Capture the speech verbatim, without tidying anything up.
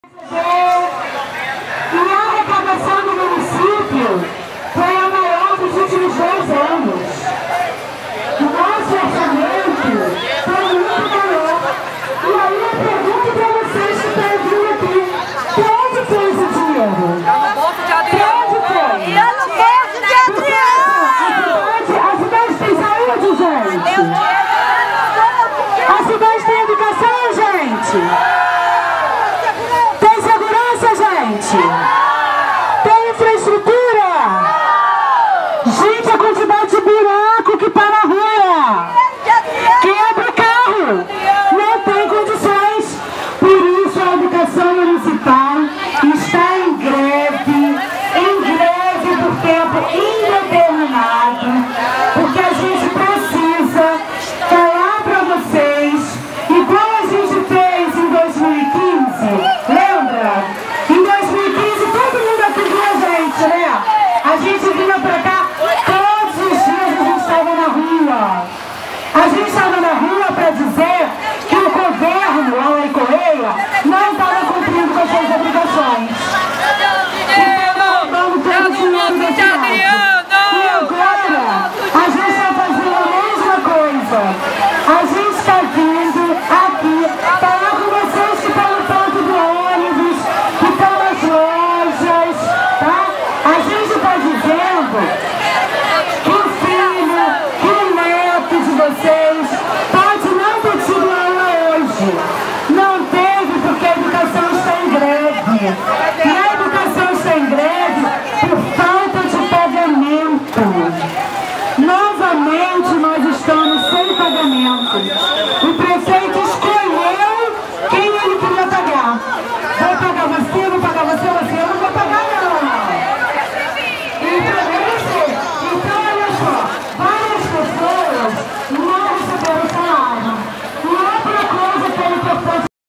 E a arrecadação do município foi a maior dos últimos dois anos. O nosso orçamento foi muito maior. E aí eu pergunto para vocês que estão vindo aqui, para onde foi esse dinheiro? No bolso de Adriano. Para onde foi? E no bolso de Adriano. A cidade, a cidade tem saúde, gente? A cidade tem educação, gente? Tem segurança, gente? Tem infraestrutura? Gente, a quantidade de buraco que para a rua, quebra o carro, não tem condições. Por isso a educação municipal está em greve, em greve por tempo indeterminado, porque a gente precisa falar para vocês, igual a gente fez em dois mil e quinze, lembra? Em dois mil e quinze todo mundo aqui viu a gente, né? A gente vinha pra cá, todos os dias a gente estava na rua. A gente estava na rua para dizer que o governo, Alain Correia, não estava cumprindo com as suas obrigações. E estava roubando todo o dinheiro da cidade. E agora, a gente está fazendo a mesma coisa. A gente está vindo aqui falar com vocês que estão no ponto do ônibus, que estão nas lojas, tá? A gente está dizendo que o filho, que o neto de vocês pode não ter tido aula hoje. Não teve porque a educação está em greve. E a educação está em greve por falta de pagamento. Novamente nós estamos sem pagamento. O prefeito escolheu quem ele queria pagar. Vou pagar você, vou pagar você, você, eu não vou pagar não. Então, olha só, várias pessoas não receberam